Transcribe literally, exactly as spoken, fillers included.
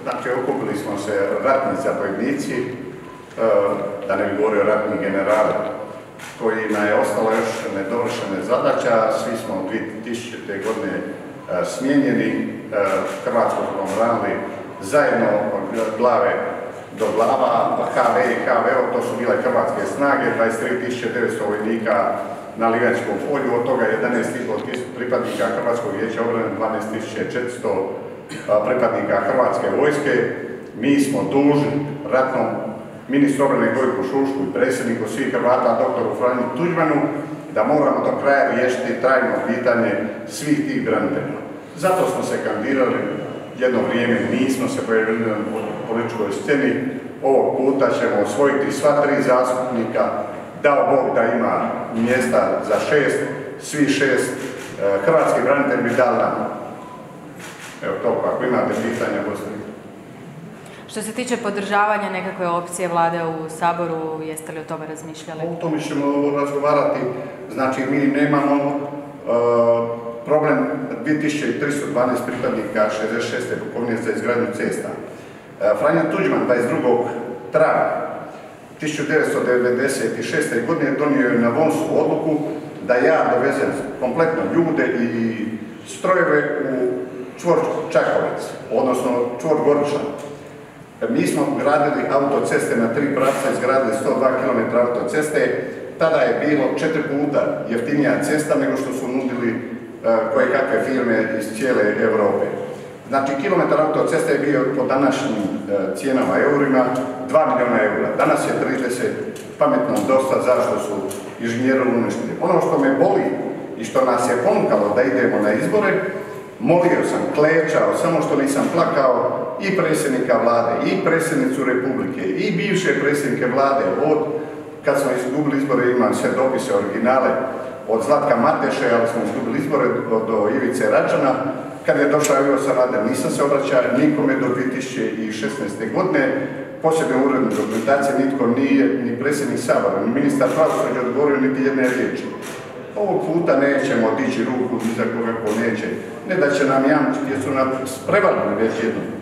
znači okupili smo se ratni zapovjednici, da ne bi govorio ratni generali, kojima je ostala još nedovršena zadaća. Svi smo dvije tisućite. godine smijenjeni, Hrvatsku smo branili zajedno od glave do glava, H V i H V O, to su bile hrvatske snage, dvadeset tri tisuće devetsto vojnika na Livanjskom polju, od toga jedanaest i pol tisuća pripadnika Hrvatskog vijeća obrane, dvanaest tisuća četiristo pripadnika Hrvatske vojske. Mi smo dužni ratnom ministru obrane Gojku Šušku i predsjedniku svih Hrvata, doktoru Franji Tuđmanu, da moramo do kraja riješiti trajno pitanje svih tih branitelja. Zato smo se kandidirali, jedno vrijeme nismo se pojavili na političkoj sceni, ovog puta ćemo osvojiti sva tri zastupnika, dao Bog da ima mjesta za šest, svi šest, hrvatski branitelji bi dali nam. Evo to, ako imate pitanja, postavite. Što se tiče podržavanja nekakve opcije vlade u Saboru, jeste li o tome razmišljali? O tome ćemo razgovarati. Znači, mi nemamo uh, problem dvije tisuće tristo dvanaest pripadnika šezdeset šeste pukovnije za izgradnju cesta. Uh, Franjo Tuđman dvadeset drugog travnja tisuću devetsto devedeset šeste. godine donio je na Vonsu odluku da ja dovezem kompletno ljude i strojeve u čvor Čakovec, odnosno čvor Goričan. Mi smo gradili autoceste na tri pravca, izgradili sto dva kilometra autoceste. Tada je bilo četiri puta jeftinija cesta nego što su nudili uh, koje kakve firme iz cijele Europe. Znači, kilometar autoceste je bio po današnjim uh, cijenama eurima dva milijuna eura. Danas je trideset, pametno dosta, zašto su inženjeri uništili. Ono što me boli i što nas je ponukalo da idemo na izbore, molio sam, klečao, samo što nisam plakao, i predsjednika vlade, i predsjednicu Republike, i bivše predsjednike vlade, od kad smo izgubili izbore, imam sve dopise, originale, od Zlatka Mateše, ali smo izgubili izbore do, do Ivice Račana. Kad je došao Ivo Sanader, nisam se obraćao nikome do dvije tisuće šesnaeste. godine, posebne uredne dokumentacije, nitko nije, ni predsjednik Sabora, ni ministar pravosuđa odgovorio niti jedne riječi. Ovog puta nećemo dići ruku ni za koga ko neće. Ne da će nam jamčiti, jer su nam prevalili već jednom.